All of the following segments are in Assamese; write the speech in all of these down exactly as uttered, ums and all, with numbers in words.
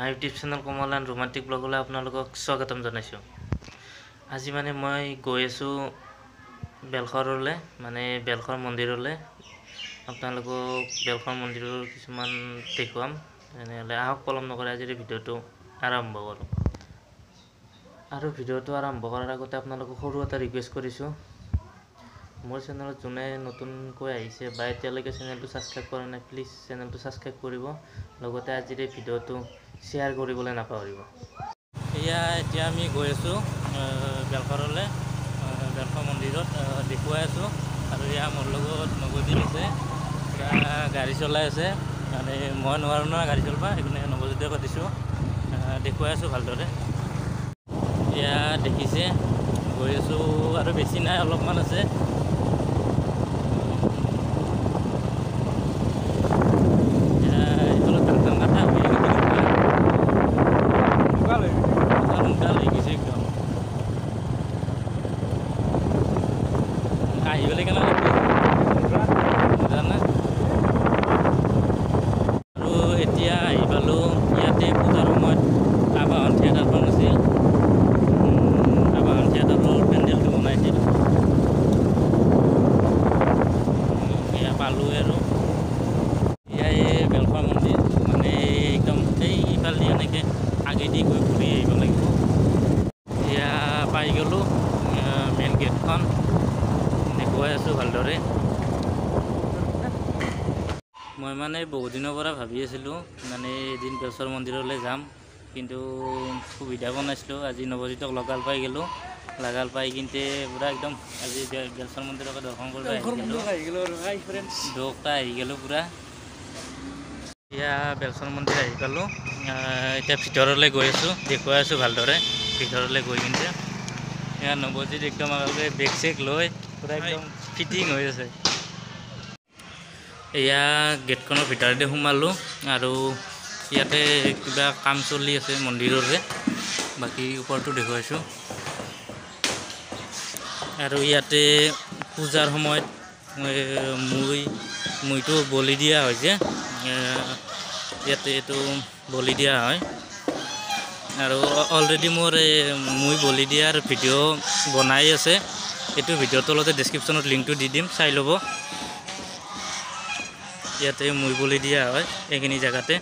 মাই ইউটিউব চেনেল কমলান ৰোমান্টিক ব্লগলৈ আপোনালোকক স্বাগতম জনাইছোঁ। আজি মানে মই গৈ আছোঁ বেলখৰলৈ, মানে বেলখৰ মন্দিৰলৈ। আপোনালোকক বেলখৰ মন্দিৰৰ কিছুমান দেখুৱাম। তেনেহ'লে আহক পলম নকৰি আজিৰ ভিডিঅ'টো আৰম্ভ কৰোঁ। আৰু ভিডিঅ'টো আৰম্ভ কৰাৰ আগতে আপোনালোকক সৰু এটা ৰিকুৱেষ্ট কৰিছোঁ। মোৰ চেনেলত যোনে নতুনকৈ আহিছে বা এতিয়ালৈকে চেনেলটো ছাবস্ক্ৰাইব কৰা নাই, প্লিজ চেনেলটো ছাবস্ক্ৰাইব কৰিব, লগতে আজিৰ এই ভিডিঅ'টো শ্বেয়াৰ কৰিবলৈ নাপাহৰিব। এয়া এতিয়া আমি গৈ আছোঁ বেলখৰলৈ, বেলখৰ মন্দিৰত দেখুৱাই আছোঁ। আৰু এয়া মোৰ লগত নৱজিত আছে, পূৰা গাড়ী চলাই আছে। মানে মই নোৱাৰোঁ নহয় গাড়ী চলাব, সেইকাৰণে নৱজিতে পাতিছোঁ, দেখুৱাই আছোঁ ভালদৰে। এয়া দেখিছে গৈ আছোঁ, আৰু বেছি নাই, অলপমান আছে। আগেদি গৈ ঘূৰি আহিব লাগিব। এতিয়া পাই গ'লোঁ মেইন গেটখন, দেখুৱাই আছোঁ ভালদৰে। মই মানে বহুত দিনৰ পৰা ভাবি আছিলোঁ মানে এদিন বেলচৰ মন্দিৰলৈ যাম, কিন্তু সুবিধা পোৱা নাছিলোঁ। আজি নৱজিতক লগাল পাই গ'লোঁ, লগাল পাই কিন্তে পূৰা একদম আজি বেলচৰ মন্দিৰকে দৰ্শন কৰিব আহি গ'লোঁ, দুটা আহি গ'লোঁ পূৰা। এতিয়া বেলচৰ মন্দিৰ আহি পালোঁ, এতিয়া ভিতৰলৈ গৈ আছোঁ, দেখুৱাই আছোঁ ভালদৰে ভিতৰলৈ গৈ কিনে। এয়া নৱজিত একদম আগতে বেগ চেগ লৈ পূৰা একদম ফিটিং হৈ আছে। এয়া গেটখনৰ ভিতৰতে সোমালোঁ, আৰু ইয়াতে কিবা কাম চলি আছে মন্দিৰৰে, বাকী ওপৰটো দেখুৱাইছোঁ। আৰু ইয়াতে পূজাৰ সময়ত মই মইটো বলি দিয়া হয় যে, ইয়াতে এইটো বলি দিয়া হয়। আৰু অলৰেডি মোৰ এই মই বলি দিয়াৰ ভিডিঅ' বনাই আছে, এইটো ভিডিঅ'ৰ তলতে ডেছক্ৰিপশ্যনত লিংকটো দি দিম, চাই ল'ব। ইয়াতে মই বলি দিয়া হয় এইখিনি জেগাতে।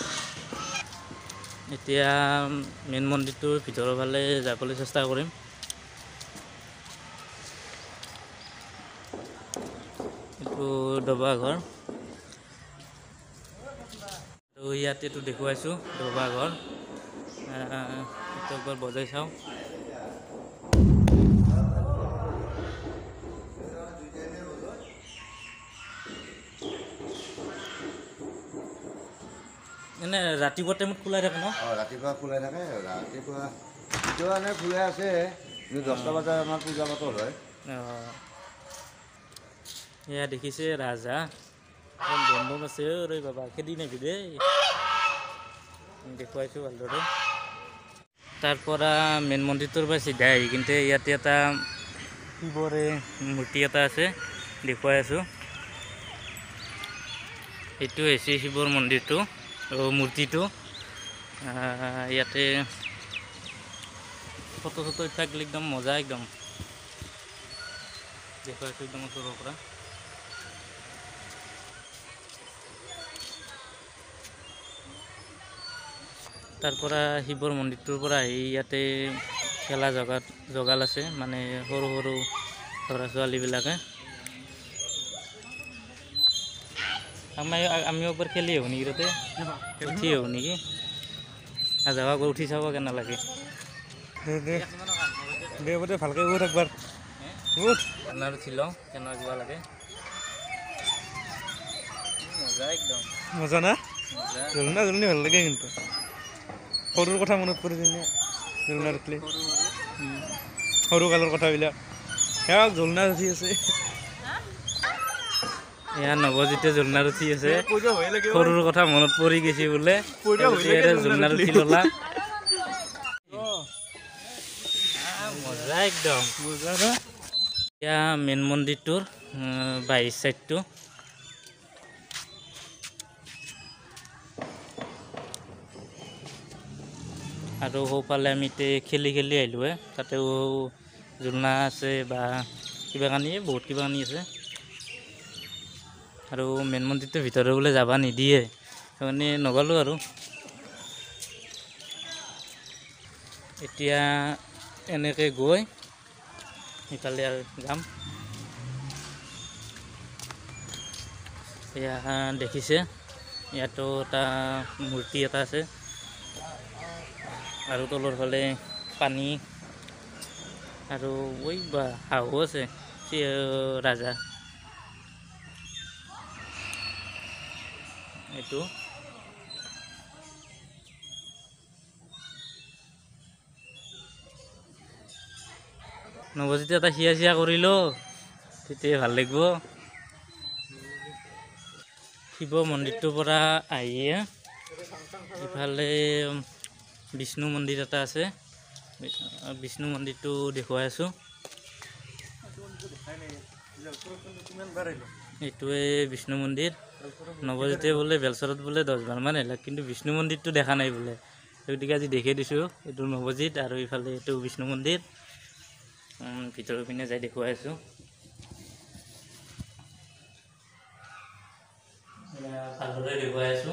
এতিয়া মেইন মন্দিৰটোৰ ভিতৰৰ ফালে যাবলৈ চেষ্টা কৰিম। এইটো দবা ঘৰ, আৰু ইয়াতেতো দেখুৱাইছোঁ দবা ঘৰ। এইটো একবাৰ বজাই চাওঁ। এনে ৰাতিপুৱা টাইমত খোলাই থাকে ন? অঁ, ৰাতিপুৱা খোলাই থাকে। ৰাতিপুৱা এতিয়াও এনে খোলাই আছে, কিন্তু দহটা বজাত আমাৰ পূজা পাতল হয়। অঁ, এয়া দেখিছে ৰাজহাঁহ বম বম আছে। ঐ বাবা খেদি নাহিবি দেই, দেখুৱাইছোঁ ভালদৰে। তাৰ পৰা মেইন মন্দিৰটোৰ পৰা চিধাই আহি কিন্তু ইয়াতে এটা শিৱৰে মূৰ্তি এটা আছে, দেখুৱাই আছোঁ। এইটো হৈছে শিৱৰ মন্দিৰটো, মূৰ্তিটো। ইয়াতে ফটো চটো উঠাই একদম মজা, একদম দেখুৱাইছোঁ একদম ওচৰৰ পৰা। তাৰ পৰা শিৱৰ মন্দিৰটোৰ পৰা আহি ইয়াতে খেলা জগাত জগাল আছে, মানে সৰু সৰু ল'ৰা ছোৱালীবিলাকে। আমি আমিও একবাৰ খেলি আহোঁ নেকি, তাতে উঠি আহোঁ নেকি? যাবা গৈ উঠি চাব কেনে লাগে। দে দে ভালকৈ উঠ একবাৰ, উঠ আপোনাৰ উঠি লওঁ কেনেকুৱা কিবা লাগে। মজা একদম মজা না, জলনা জলনি ভাল লাগে। কিন্তু সৰুৰ কথা মনত পৰি যেনে জলনাত উঠিলে, সৰু কালৰ কথাবিলাক সেয়া জলনাত উঠি আছে। এয়া নৱজিতে জলনাত উঠি আছে, সৰুৰ কথা মনত পৰি গৈছে বোলে, জলনাত উঠি ল'লা। মজা একদম মজা না। এতিয়া মেইন মন্দিৰটোৰ বাহিৰ চাইডটো আৰু সৌফালে আমি তে খেলি খেলি আহিলোঁ হে তাতেও জোলনা আছে বা কিবা কানি বহুত কিবা কানি আছে আৰু মেইন মন্দিৰটোৰ ভিতৰত বোলে যাব নিদিয়ে সেইকাৰণে নগ'লোঁ আৰু এতিয়া এনেকৈ গৈ ইফালে আৰু যাম এয়া দেখিছে ইয়াতো এটা মূৰ্তি এটা আছে আৰু তলৰ ফালে পানী আৰু ঐ বা হাঁহো আছে ৰাজা এইটো নৱজ্যোতি এটা সিয়া চিয়া কৰিলো তেতিয়া ভাল লাগিব শিৱ মন্দিৰটোৰ পৰা আহিয়ে ইফালে বিষ্ণু মন্দিৰ এটা আছে বিষ্ণু মন্দিৰটো দেখুৱাই আছোঁ এইটোৱে বিষ্ণু মন্দিৰ নৱজ্যোতিয়ে বোলে বেলচৰত বোলে দহ বাৰ মান আহিলে কিন্তু বিষ্ণু মন্দিৰটো দেখা নাই বোলে গতিকে আজি দেখাই দিছোঁ এইটো নৱজ্যোত আৰু ইফালে এইটো বিষ্ণু মন্দিৰ ভিতৰৰ পিনে যাই দেখুৱাই আছোঁ ভালদৰে দেখুৱাই আছোঁ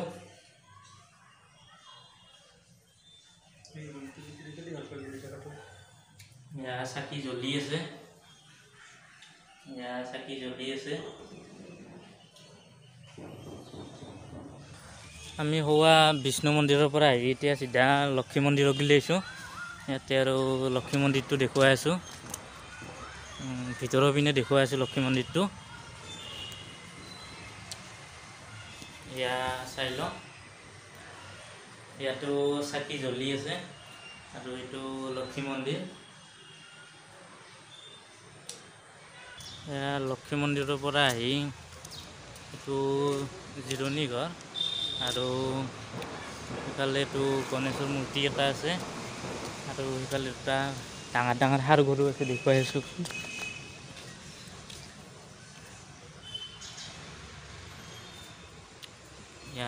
ইয়াৰ চাকি জ্বলি আছে ইয়াৰ চাকি জ্বলি আছে আমি হোৱা বিষ্ণু মন্দিৰৰ পৰা আহি এতিয়া চিধা লক্ষী মন্দিৰক লৈছোঁ ইয়াতে আৰু লক্ষী মন্দিৰটো দেখুৱাই আছোঁ ভিতৰৰ পিনে দেখুৱাই আছোঁ লক্ষী মন্দিৰটো এয়া চাই লওঁ ইয়াতো চাকি জ্বলি আছে আৰু এইটো লক্ষী মন্দিৰ এয়া লক্ষী মন্দিৰৰ পৰা আহি এইটো জিৰণি ঘৰ আৰু ইফালে এইটো গণেশৰ মূৰ্তি এটা আছে আৰু ইফালে দুটা ডাঙৰ ডাঙৰ সাৰ গৰু আছে দেখুৱাই আছোঁ ইয়া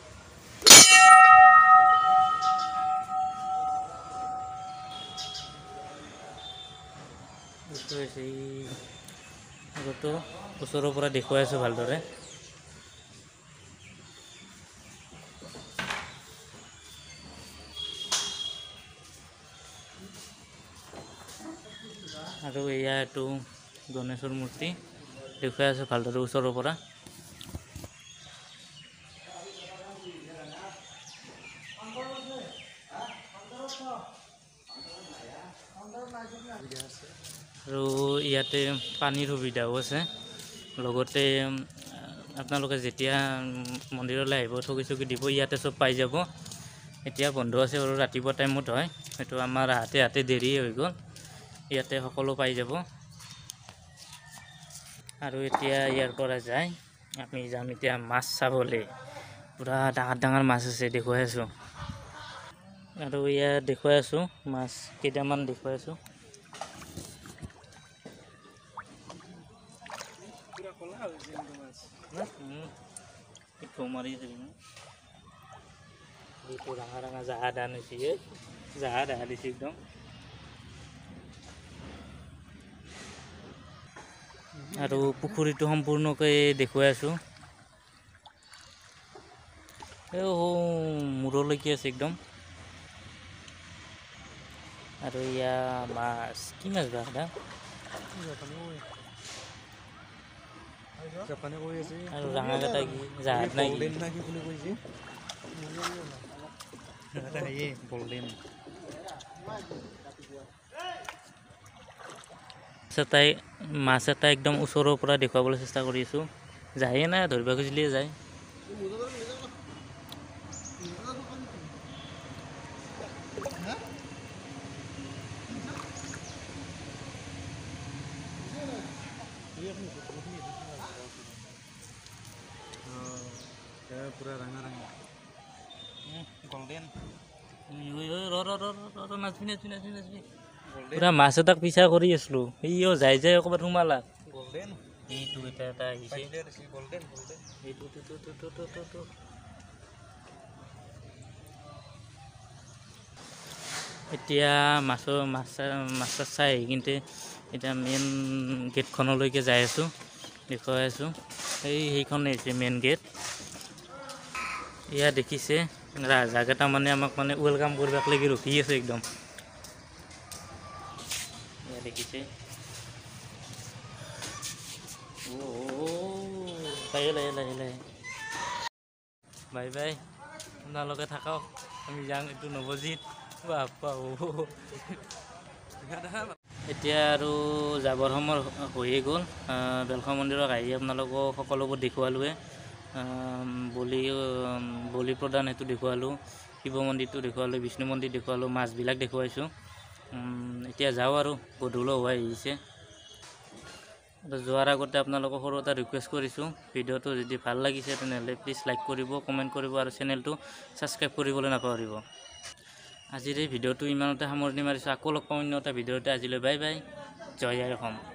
এইটো হৈছে আগতো ওচৰৰ পৰা দেখুৱাই আছোঁ ভালদৰে আৰু এয়া এইটো গণেশৰ মূৰ্তি দেখুৱাই আছোঁ ভালদৰে ওচৰৰ পৰা আৰু ইয়াতে পানীৰ সুবিধাও আছে লগতে আপোনালোকে যেতিয়া মন্দিৰলৈ আহিব চকী চকী দিব ইয়াতে চব পাই যাব এতিয়া বন্ধ আছে আৰু ৰাতিপুৱা টাইমত হয় সেইটো আমাৰ হাতে হাতে দেৰি হৈ গ'ল ইয়াতে সকলো পাই যাব আৰু এতিয়া ইয়াৰ পৰা যাই আমি যাম এতিয়া মাছ চাবলৈ পুৰা ডাঙৰ ডাঙৰ মাছ আছে দেখুৱাই আছোঁ আৰু ইয়াত দেখুৱাই আছোঁ মাছ কেইটামান দেখুৱাই আছোঁ মাৰি ডাঙৰ ডাঙৰ জাহা ধান হৈছে জাহা দেখা দিছে একদম আৰু পুখুৰীটো সম্পূৰ্ণকৈ দেখুৱাই আছোঁ এই মূৰলৈকে আছে একদম আৰু ইয়া মাছ কি মাছ বা এটা আৰু ডাঙৰ এটা কি জাহাজ নাই গল্ডেন এটাই মাছ এটা একদম ওচৰৰ পৰা দেখুৱাবলৈ চেষ্টা কৰি আছোঁ যায়ে নাই ধৰিব খুজিলে যায় পুরা রাঙা রাঙা গোল্ডেন পুরা মাছ এটাক পিছা কৰি আছিলো এইও যাই যাই অকবাত সোমালা গোল্ডেন এইটো এটা এটা আহিছে গোল্ডেন গোল্ডেন এইটো তো তো তো তো তো এতিয়া মাছৰ মাছ মাছ চাই আহি কিন্তু এতিয়া মেইন গেটখনলৈকে যাই আছোঁ, দেখুৱাই আছোঁ। এই সেইখনেই হৈছে মেইন গেট। এয়া দেখিছে ৰাজাকেইটা মানে আমাক মানে ৱেলকাম কৰিব লাগি ৰখি আছে একদম। এয়া দেখিছে লাহে লাহে লাহে লাহে বাই বাই, আপোনালোকে থাকক, আমি যাম এইটো নৱজিত। বাপা এতিয়া আৰু যাবৰ সময় হৈয়ে গ'ল। বেলখোৱা মন্দিৰত আহি আপোনালোকক সকলোবোৰ দেখুৱালোৱে। বলি বলি প্ৰদান সেইটো দেখুৱালোঁ, শিৱ মন্দিৰটো দেখুৱালোঁ, বিষ্ণু মন্দিৰ দেখুৱালোঁ, মাছবিলাক দেখুৱাইছোঁ। এতিয়া যাওঁ আৰু গধূলি হৈ আহিছে। যোৱাৰ আগতে আপোনালোকক সৰু এটা ৰিকুৱেষ্ট কৰিছোঁ, ভিডিঅ'টো যদি ভাল লাগিছে তেনেহ'লে প্লিজ লাইক কৰিব, কমেণ্ট কৰিব আৰু চেনেলটো ছাবস্ক্ৰাইব কৰিবলৈ নাপাহৰিব। আজিৰ এই ভিডিঅ'টো ইমানতে সামৰণি মাৰিছোঁ। আকৌ লগ পাম অন্য এটা ভিডিঅ'তে। আজিলৈ বাই বাই, জয় আই অসম।